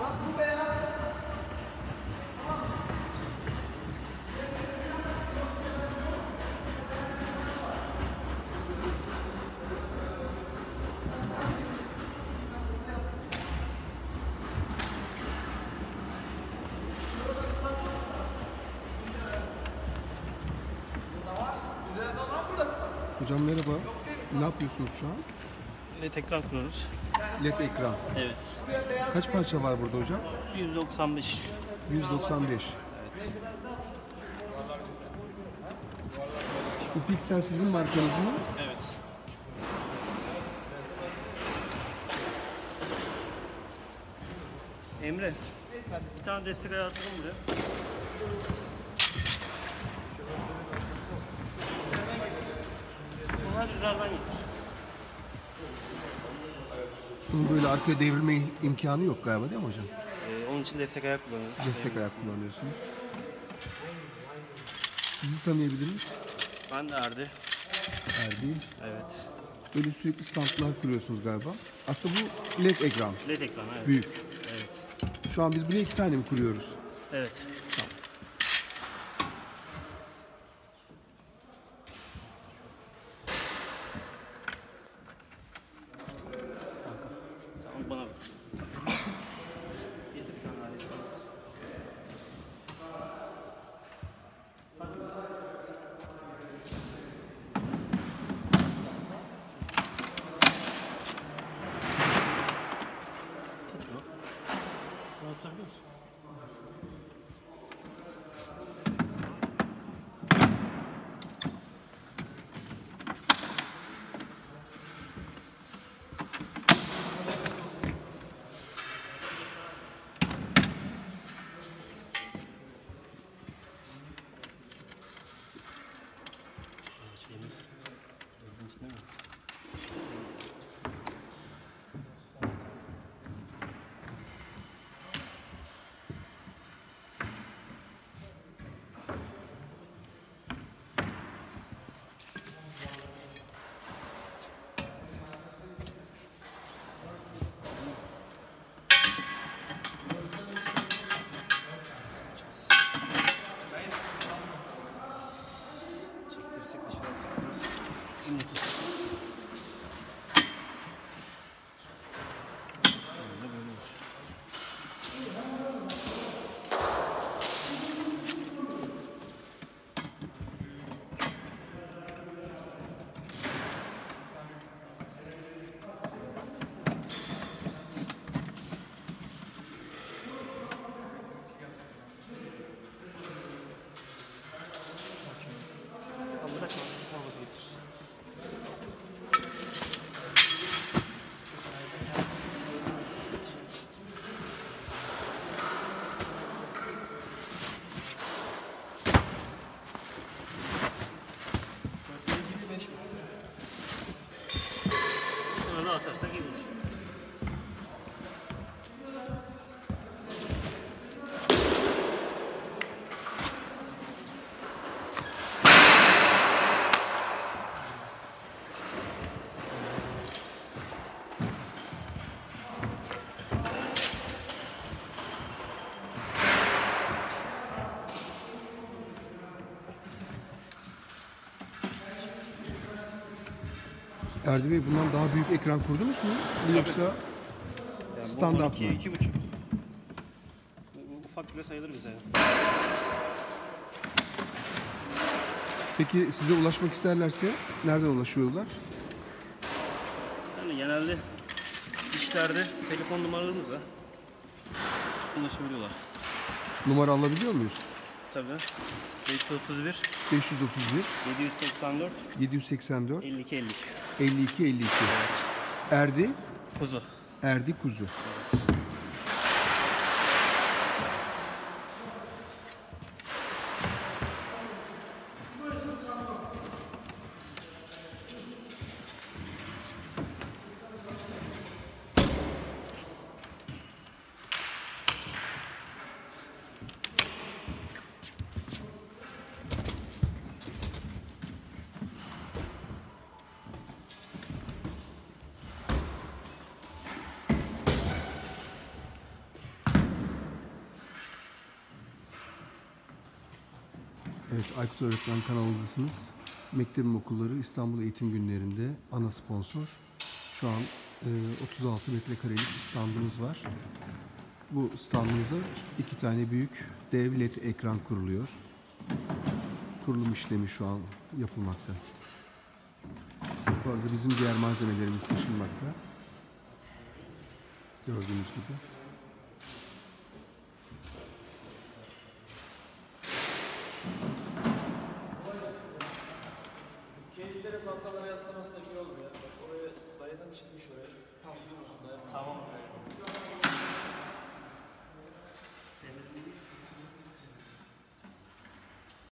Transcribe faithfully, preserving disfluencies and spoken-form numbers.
Hocam merhaba. Ne yapıyorsunuz şu an? Led ekran kuruyoruz. Led ekran. Evet. Kaç parça var burada hocam? yüz doksan beş. yüz doksan beş. Evet. Bu Pixel sizin markanız mı? Evet. Emre, bir tane destek ayağı atalım buraya. Bunlar üzerden getir. Bunun böyle arkaya devrilme imkanı yok galiba değil mi hocam? Ee, onun için destek ayak kullanıyoruz. Destek ayak kullanıyorsunuz. Sizi tanıyabilir miyiz? Ben de Erdi. Erdi. Evet. Böyle sürekli standlar kuruyorsunuz galiba. Aslında bu led ekran. Led ekran, evet. Büyük. Evet. Şu an biz buraya iki tane mi kuruyoruz? Evet. Tamam. Sen bana bak. Getir bir tane alet. Tut bunu. Şunu tutabiliyor musun? Şeyimiz yazın içinde mi? Çektirsek dışarı sıkıyoruz. Bunu tut. Böyle böyle olur. Tamam, bırakma. Torbası getir. Sonra da atarsak iyi olur. Erdi Bey bundan daha büyük ekran kurdunuz mu? Yoksa Yani standart bu mı? on iki, iki buçuk. Bu ufak bile sayılır bize. Peki size ulaşmak isterlerse nereden ulaşıyorlar? Yani genelde işlerde telefon numaralarımızla ulaşabiliyorlar. Numara alabiliyor muyuz? Tabii. beş yüz otuz bir, beş yüz otuz bir, yedi yüz seksen dört, yedi yüz seksen dört, elli iki elli iki. elli iki elli iki. Erdi, Kuzu. Erdi Kuzu. Evet. Evet, Aykut Öğretmen kanalındasınız. Mektebim Okulları İstanbul Eğitim Günleri'nde ana sponsor. Şu an e, otuz altı metrekarelik standımız var. Bu standımıza iki tane büyük dev led ekran kuruluyor. Kurulum işlemi şu an yapılmakta. Bu arada bizim diğer malzemelerimiz taşınmakta. Gördüğünüz gibi. Keyiflere tahtalara yaslaması iyi olur ya. Bak oraya dayadan çizmiş oraya. Tam biliyorsun dayadan. Tamam.